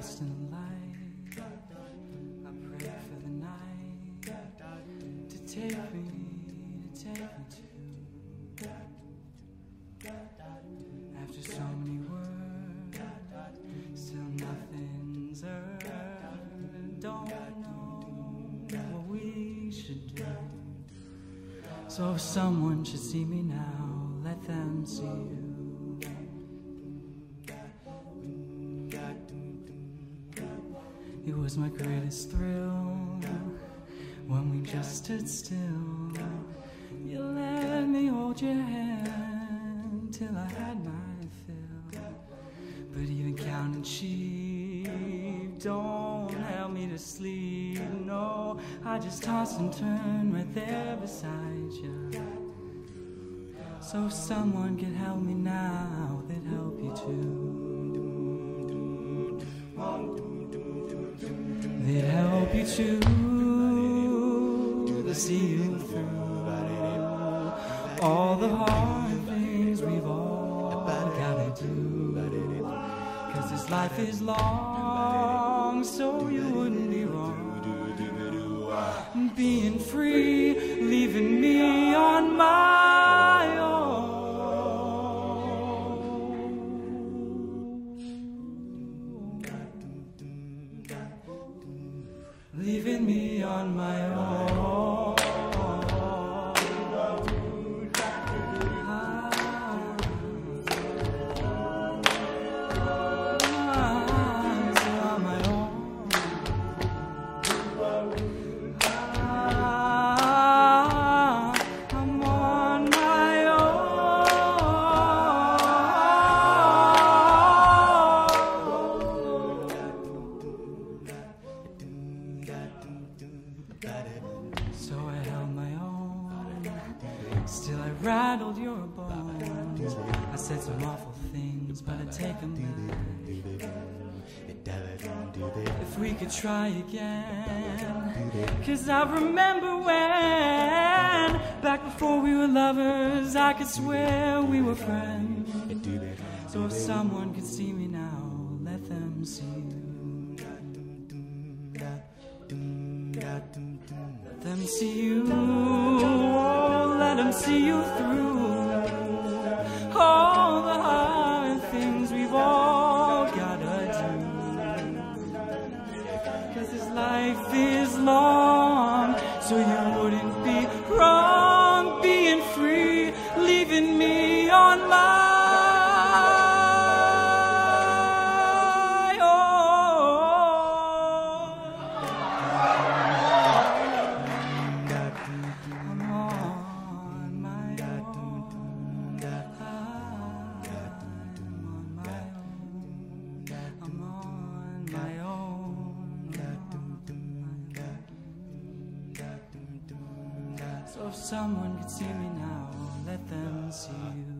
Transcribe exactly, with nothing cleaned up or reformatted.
lost in the light. I pray for the night to take me, to take me to. After so many words, still nothing's heard. Don't know what we should do. So if someone should see me now, let them see you. It was my greatest thrill when we just stood still. You let me hold your hand till I had my fill. But even counting sheep don't help me to sleep. No, I just toss and turn right there beside you. So if someone could help me now, they'd help you too. They'd help you too, to see you through all the hard things we've all gotta do. Cause this life is long, so you wouldn't be wrong being free, leaving me on my own. Leaving me on my own. So I held my own, still I rattled your bones. I said some awful things, but I'd take them back. If we could try again, cause I remember when, back before we were lovers, I could swear we were friends. So if someone could see me now, let them see you. Let them see you, oh, let them see you through all the hard things we've all gotta do. Cause this life is long, so you wouldn't be wrong being free, leaving me on my So if someone could see me now, let them see you.